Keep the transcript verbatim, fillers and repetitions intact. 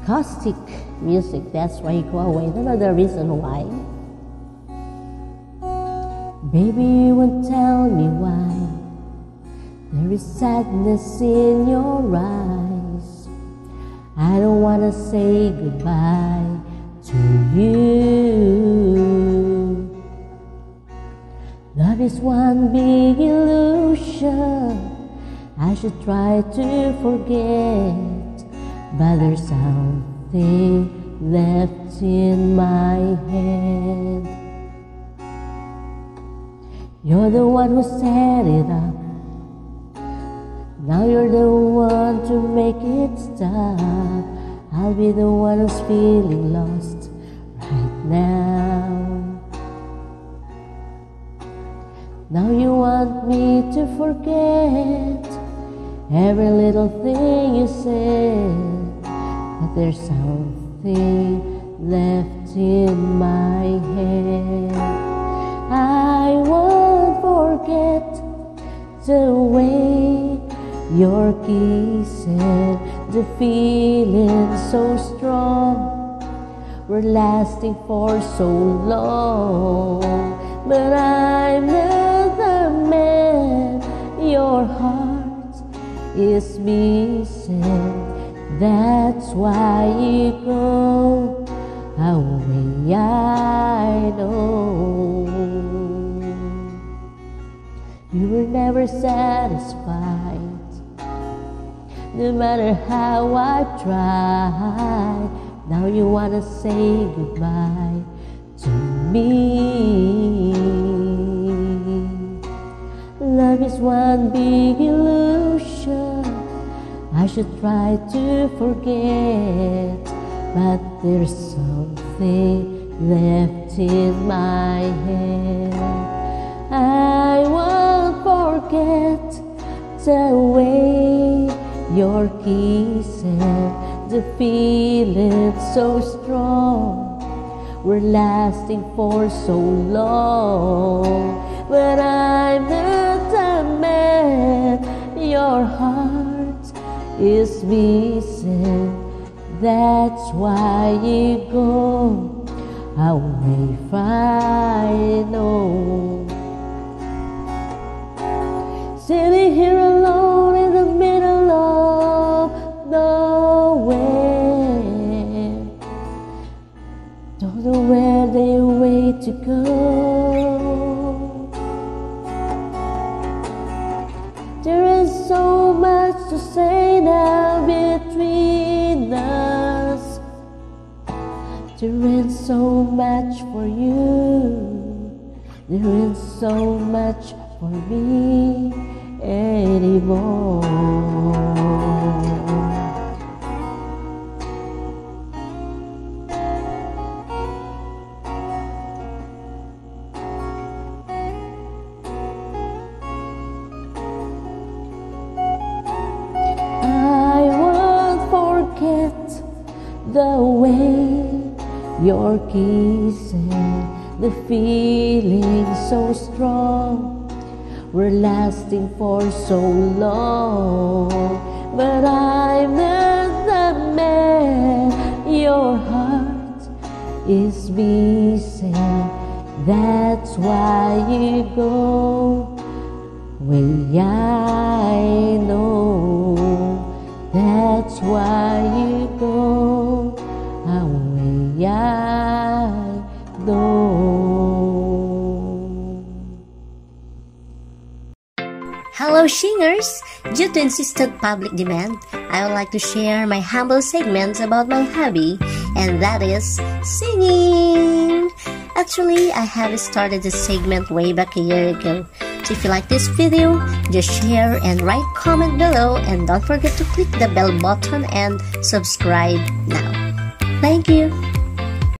acoustic music, that's why you go away. That's not the reason why. Baby, you won't tell me why there is sadness in your eyes. I don't wanna say goodbye to you. Love is one big illusion. I should try to forget, but there's something left in my head. You're the one who set it up. Now you're the one to make it stop. I'll be the one who's feeling lost right now. Now you want me to forget every little thing you said, but there's something left in my head. I won't forget the way your kisses, the feeling so strong, were lasting for so long. But I'm not the man your heart is missing. That's why you go away, I know. You were never satisfied, no matter how I tried. Now you wanna say goodbye to me. Love is one big illusion. I should try to forget, but there's something left in my head. I won't forget the way your kisses, the feeling so strong, were lasting for so long. But I'm not the man your heart is missing. That's why you go away, I know. Sitting here alone in the middle of nowhere, don't know where the way to go. There is so much to say now between us. There is so much for you. There is so much for me anymore. I won't forget the way your kisses, the feeling so strong, were lasting for so long. But I'm not the man your heart is missing. That's why you go away, I know. That's why you go away, I know. Hello Shingers! Due to insistent public demand, I would like to share my humble segments about my hobby, and that is singing! Actually, I have started this segment way back a year ago. So if you like this video, just share and write comment below, and don't forget to click the bell button and subscribe now. Thank you!